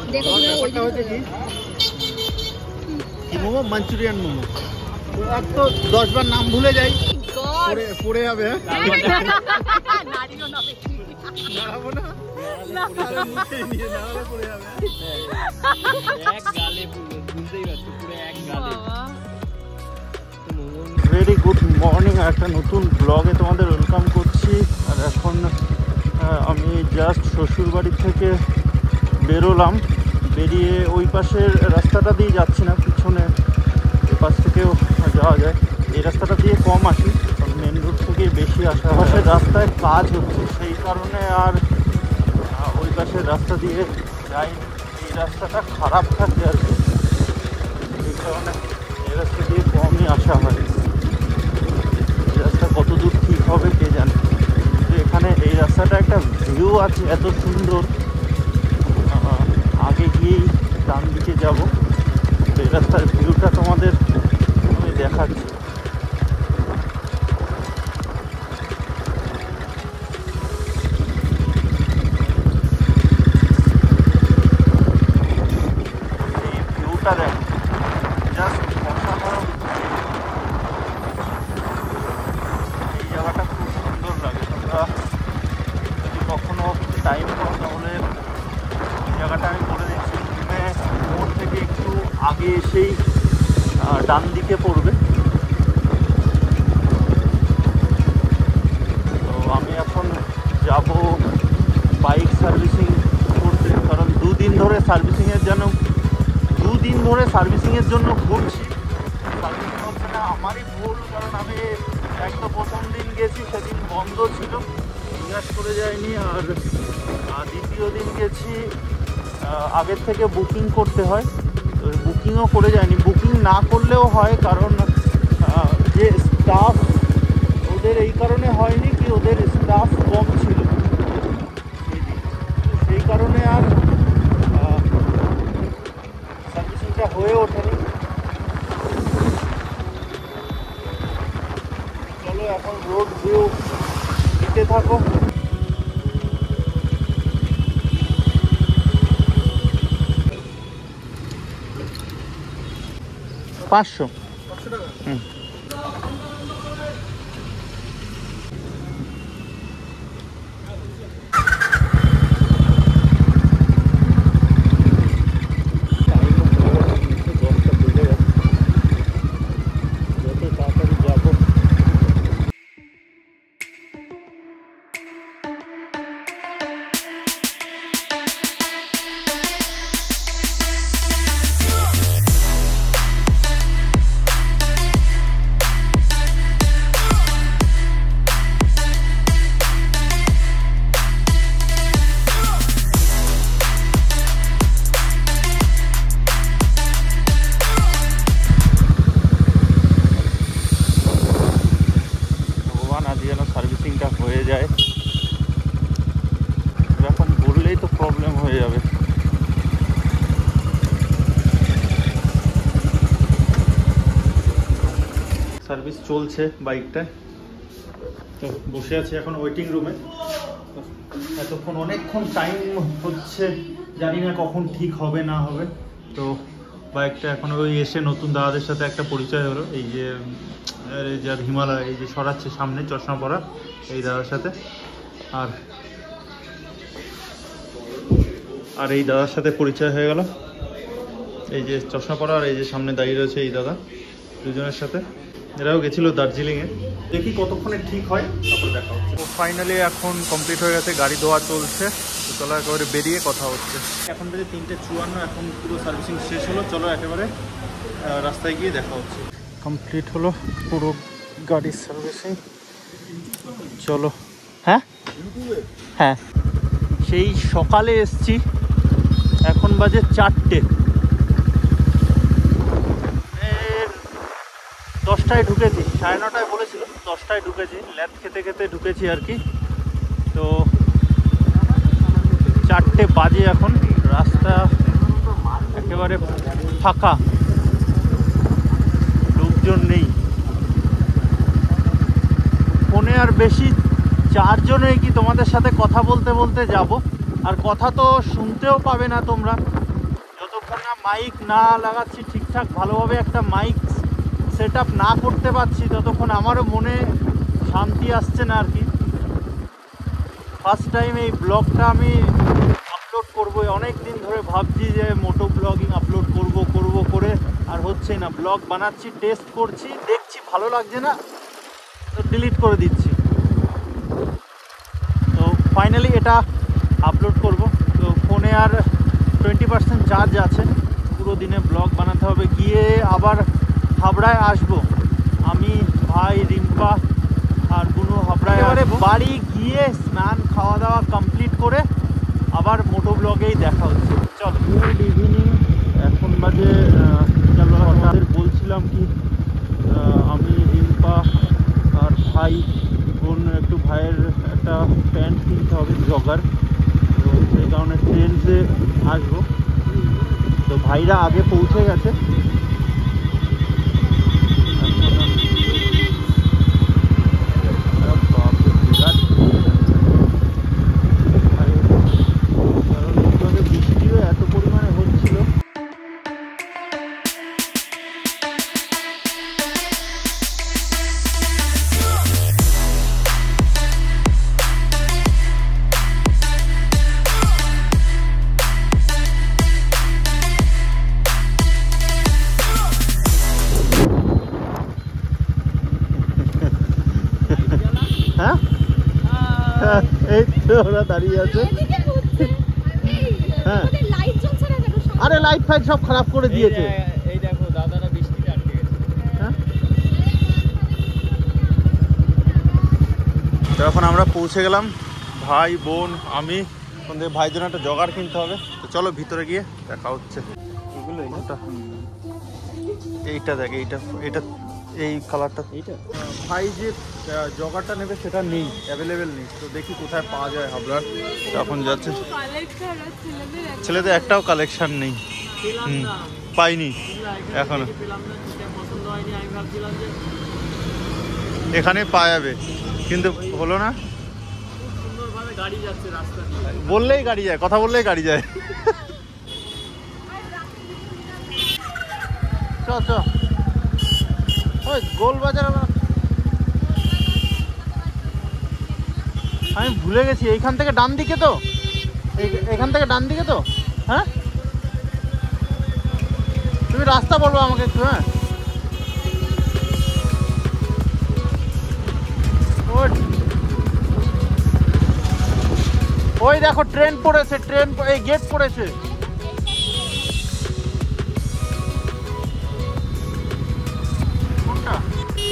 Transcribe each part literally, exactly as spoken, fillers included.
কি মোমো? মাঞ্চুরিয়ান মোমো। এক তো দশ বার নাম ভুলে যাই, পড়ে যাবে। নাড়াবো না, নিয়ে নাড়ালে পড়ে যাবে। এক গালে বুঝতেই পারছো, পুরো এক গালে। ভেরি গুড মর্নিং, একটা নতুন ব্লগে তোমাদের ওয়েলকাম করছি। আর এখন আমি জাস্ট শ্বশুরবাড়ি থেকে বেরোলাম, বেরিয়ে ওই পাশের রাস্তাটা দিয়ে যাচ্ছি না, পিছনে এ পাশ থেকেও যাওয়া যায়। এই রাস্তাটা দিয়ে কম আসি, কারণ মেন রোড থেকেই বেশি আসা। পাশের রাস্তায় কাজ হচ্ছে, সেই কারণে আর ওই পাশের রাস্তা দিয়ে যাই। এই রাস্তাটা খারাপ থাকে আর কি, সেই কারণে এই রাস্তা দিয়ে কমই আসা হয়। এই রাস্তা কত দূর ঠিক হবে কে জানে। কিন্তু এখানে এই রাস্তাটা একটা ভিউ আছে এত সুন্দর। আগে গিয়েই ডান দিকে যাবো, এই রাস্তার ভিউটা তোমাদের আমি দেখাচ্ছি। এই ভিউটা দেখ, জাস্ট অসাধারণ। এই জায়গাটা খুব সুন্দর লাগে। তোমরা যদি কখনো টাইম পাও তাহলে এই জায়গাটা আমি বলে দিচ্ছি, মোড় থেকে একটু আগে এসেই ডান দিকে পড়বে। তো আমি এখন যাব বাইক সার্ভিসিং করতে, কারণ দুদিন ধরে সার্ভিসিংয়ের জন্য দুদিন ধরে সার্ভিসিংয়ের জন্য ঘুরছি। সার্ভিসিং হচ্ছে না, আমারই ভুল, কারণ আমি একদম প্রথম দিন গেছি, সেদিন বন্ধ ছিল, জিজ্ঞাসা করে যায়নি। আর দ্বিতীয় দিন গেছি, আগের থেকে বুকিং করতে হয়, তো বুকিংও করে যায়নি। বুকিং না করলেও হয়, কারণ যে স্টাফ ওদের এই কারণে হয়নি কি, ওদের স্টাফ কম ছিল সেই দিন, সেই কারণে আর সার্ভিসিংটা হয়ে ওঠেনি। চলো এখন রোড ভিউ দিতে থাকো। পাঁচশো পাঁচশো টাকা। হুম, যত তাড়াতাড়ি যাবো। সার্ভিসিংটা হয়ে যায়, এরকম বললেই তো প্রবলেম হয়ে যাবে। সার্ভিস চলছে বাইকটায়, তো বসে আছি এখন ওয়েটিং রুমে। এতক্ষণ অনেকক্ষণ টাইম হচ্ছে, জানি না কখন ঠিক হবে না হবে। তো বাইকটা এখন ওই এসে নতুন দাদাদের সাথে একটা পরিচয় হলো, এই যে যার হিমালয় এই যে সরাচ্ছে সামনে চশমা পরা এই দাদার সাথে, আর আর এই দাদার সাথে পরিচয় হয়ে গেল, এই যে চশমা পরা আর এই যে সামনে দাঁড়িয়ে রয়েছে এই দাদা, দুজনের সাথে। এরাও গেছিলো দার্জিলিংয়ে, দেখি কতক্ষণে ঠিক হয়, তারপর দেখা হচ্ছে। তো ফাইনালি এখন কমপ্লিট হয়ে গেছে, গাড়ি ধোয়া চলছে। তো চলো একেবারে বেরিয়ে কথা হচ্ছে। এখন থেকে তিনটে চুয়ান্ন, এখন পুরো সার্ভিসিং শেষ হলো। চলো একেবারে রাস্তায় গিয়ে দেখা হচ্ছে। কমপ্লিট হলো পুরো গাড়ির সার্ভিসিং। চলো। হ্যাঁ হ্যাঁ, সেই সকালে এসছি, এখন বাজে চারটে, দশটায় ঢুকেছি, সাড়ে নটায় বলেছিল, দশটায় ঢুকেছি, ল্যাব খেতে খেতে ঢুকেছি আর কি। তো চারটে বাজে এখন, রাস্তা একেবারে ফাঁকা, লোকজন নেই। ফোনে আর বেশি চারজনে কি তোমাদের সাথে কথা বলতে বলতে যাব, আর কথা তো শুনতেও পাবে না তোমরা, মাইক না লাগাচ্ছি ঠিকঠাক ভালোভাবে, একটা মাইক সেট আপ না করতে পারছি, ততক্ষণ আমারও মনে শান্তি আসছে না আর কি। ফার্স্ট টাইম এই ব্লগটা আমি আপলোড করবো, অনেক দিন ধরে ভাবছি যে মোটো ব্লগিং আপলোড করব করব করে আর হচ্ছে না। ব্লগ বানাচ্ছি, টেস্ট করছি, দেখছি ভালো লাগছে না তো ডিলিট করে দিচ্ছি। তো ফাইনালি এটা আপলোড করব। তো ফোনে আর টোয়েন্টি পার্সেন্ট চার্জ আছে, পুরো দিনে ব্লগ বানাতে হবে। গিয়ে আবার হাবড়ায় আসবো আমি, ভাই, রিম্পা আর বুনু হাবড়ায় আসবো। বাড়ি গিয়ে স্নান খাওয়া দাওয়া কমপ্লিট করে আবার মোটো ব্লগেই দেখা হচ্ছে। চল, গুড ইভিনিং, এখন বাজে বিকালবেলা। আপনাদের বলছিলাম কি আমি, রিম্পা আর ভাই বোন, একটু ভাইয়ের একটা প্যান্ট কিনতে হবে, জগার, তো সেই কারণে ট্রেনসে আসবো। তো ভাইরা আগে পৌঁছে গেছে। বৃষ্টিও এত পরিমাণে হচ্ছিল। হ্যাঁ, এই তো ওরা দাঁড়িয়ে আছে। হ্যাঁ, আরে লাইট ফাইট সব খারাপ করে দিয়েছে। এই দেখো দাদারা বৃষ্টিতে আটকে গেছে। হ্যাঁ, তো এখন আমরা পৌঁছে গেলাম, ভাই বোন আমি। ভাই জন্য একটা জগার কিনতে হবে, তো চলো ভিতরে গিয়ে দেখা হচ্ছে। এগুলো এইটা দেখ, এইটা এটা এই কালারটা, এইটা ভাই যে জগারটা নেবে সেটা নেই, অ্যাভেলেবেল নেই। তো দেখি কোথায় পাওয়া যায় হাবড়ার। এখন যাচ্ছে, ছেলেদের একটাও কালেকশন নেই, হুম পাইনি এখনো। এখানে পাওয়া যাবে কিন্তু হলো না। বললেই গাড়ি যায়, কথা বললেই গাড়ি যায়। চ চ, ওই গোলবাজার। আমি ভুলে গেছি, এইখান থেকে ডান দিকে তো, এখান থেকে ডান দিকে তো। হ্যাঁ, তুমি রাস্তা বলবো আমাকে একটু। হ্যাঁ, ওই দেখো ট্রেন পড়েছে, ট্রেন এই গেট পড়েছে। কোনটা?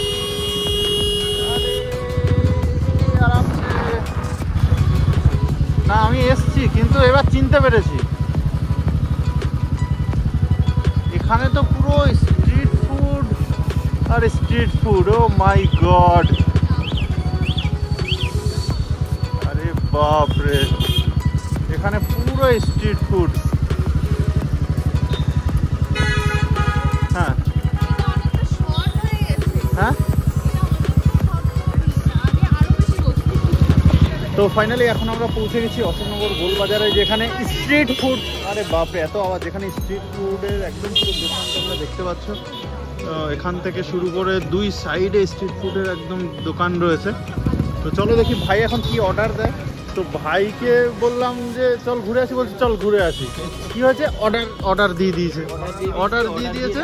না আমি এসছি, কিন্তু এবার চিনতে পেরেছি। এখানে তো পুরো স্ট্রিট ফুড আর street food. Oh my god, আরে বাপ রে, এখানে পুরো স্ট্রিট ফুড। হ্যাঁ হ্যাঁ, তো ফাইনালি এখন আমরা পৌঁছে গেছি অশোকনগর গোলবাজারে, যেখানে স্ট্রিট ফুড, আরে বাপরে এত আওয়াজ, যেখানে স্ট্রিট ফুডের একদম পুরো দোকান তোমরা দেখতে পাচ্ছ। এখান থেকে শুরু করে দুই সাইডে স্ট্রিট ফুডের একদম দোকান রয়েছে। তো চলো দেখি ভাই এখন কি অর্ডার দেয়। তো ভাইকে বললাম যে চল ঘুরে আসি, বলছি চল ঘুরে আসি। কি হয়েছে, অর্ডার অর্ডার দিয়ে দিয়েছে, অর্ডার দিয়ে দিয়েছে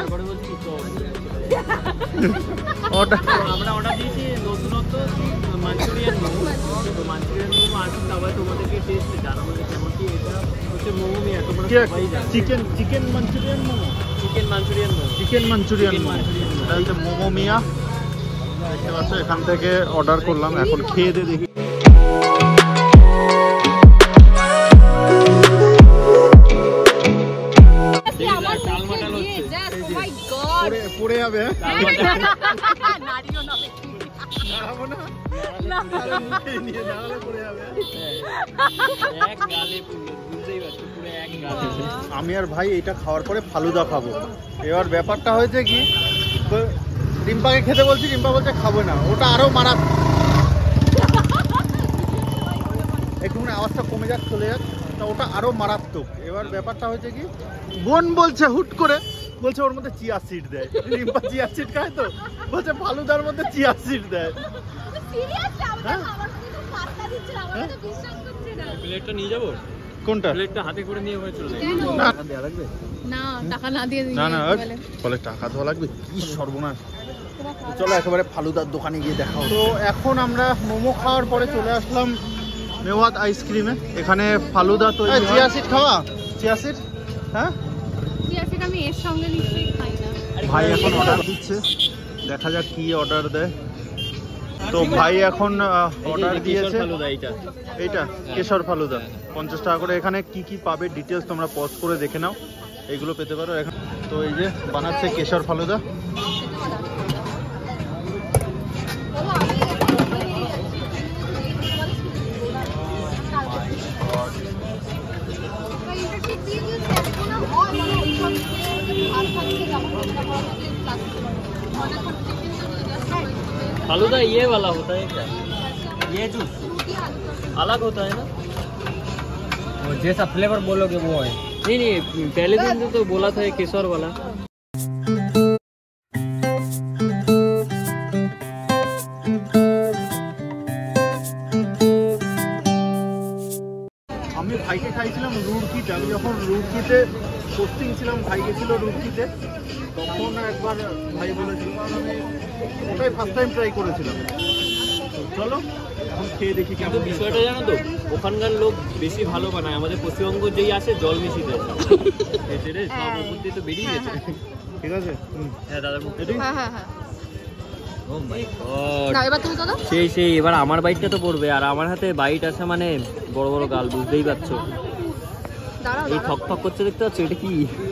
অর্ডার আমরা অর্ডার দিয়েছি নতুনত্ব মাঞ্চুরিয়ান মোমো। তো মাঞ্চুরিয়ান মোমো আসুন, তারপরে তোমাদেরকে টেস্ট জানাবো যে কেমন কি। এটা হচ্ছে মোমো মিয়া, তোমরা সবাই জানো। Chicken chicken Manchurian momo, chicken Manchurian momo, chicken Manchurian momo, এটা হচ্ছে মোমো মিয়া। দেখতে পাচ্ছ, এখান থেকে অর্ডার করলাম, এখন খেয়ে দিয়ে দেখি। পড়ে যাবে, আমি আর ভাই এটা খাওয়ার পরে ফালুদা খাবো। এবার ব্যাপারটা হয়েছে কি, রিম্পাকে খেতে বলছি, রিম্পা বলছে খাবো না, ওটা আরো মারাত্মক। একটুখানি আওয়াজটা কমে যাক, চলে যাক, তো তা ওটা আরো মারাত্মক। এবার ব্যাপারটা হয়েছে কি, বোন বলছে হুট করে বলছে ওর মধ্যে চিয়া সিড দেয়, রিম্পা চিয়া সিড খায় তো, বলছে ফালুদার মধ্যে চিয়া সিড দেয়। প্লেটটা নিয়ে যাবো? কোনটা? প্লেটটা হাতে করে নিয়ে হয়ে চলে যাবে। না দেয়া লাগবে না, টাকা না দিয়ে না না বলে টাকা দেওয়া লাগবে, কি সর্বনাশ। চলো একেবারে ফালুদার দোকানে গিয়ে দেখা হবে। তো এখন আমরা মোমো খাওয়ার পরে চলে আসলাম মেওয়াত আইসক্রিমে। এখানে ফালুদা তো চিয়া সিড খাওয়া, চিয়া সিড হ্যাঁ আমি এর সঙ্গে নিশ্চয়ই খাই না। ভাই এখন অর্ডার দিচ্ছে, দেখা যাক কি অর্ডার দেয়। তো ভাই এখন অর্ডার দিয়েছে এইটা কেশর ফালুদা পঞ্চাশ টাকা করে। এখানে কি কি পাবে ডিটেলস তোমরা পজ করে দেখে নাও, এগুলো পেতে পারো এখন। তো এই যে বানাচ্ছে কেশর ফালুদা। फालूदा ये वाला होता है क्या? ये जूस अलग होता है ना? वो जैसा फ्लेवर बोलोगे वो है। नहीं नहीं, पहले दिन तो बोला था केसर वाला। আমি ভাইকে খাইছিলাম রুড়কিতে। আমি যখন রুড়কিতে পোস্টিং ছিলাম, ভাই গেছিল রুড়কিতে, তখন একবার ভাই বলেছিল, কারণ আমি ওটাই ফার্স্ট টাইম ট্রাই করেছিলাম। চলো এখন খেয়ে দেখি কিন্তু বিষয়টা জানো তো, ওখানকার লোক বেশি ভালো বানায়, আমাদের পশ্চিমবঙ্গ যেই আসে জল মিশিয়ে দেয়। এসে রে সব উপর দিয়ে তো বেরিয়ে গেছে। ঠিক আছে হ্যাঁ দাদার মুখ হ্যাঁ হ্যাঁ হ্যাঁ ও মাই গড। না, এবার তুমি দাদা সেই সেই এবার আমার বাইকটা তো পড়বে, আর আমার হাতে বাইট আছে মানে বড় বড় গাল, বুঝতেই পারছো। দাঁড়াও এই ঠক ঠক করছে দেখতে পাচ্ছ, এটা কি?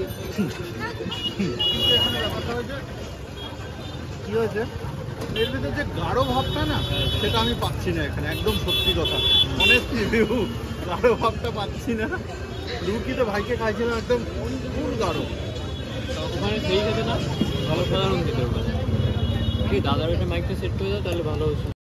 কি হয়েছে এর ভিতরে যে গাঢ় ভাবটা না, সেটা আমি পাচ্ছি না এখানে, একদম সত্যি কথা, অনেক রিভিউ, গাঢ় ভাবটা পাচ্ছি না। রুকিতে ভাইকে খাইছিলাম একদম ফুল গাঢ়। ওখানে সেই খেতে না ভালো, সাধারণ খেতে হবে। কি দাদার ওইটা মাইকটা সেট করে দাও তাহলে ভালো হচ্ছে।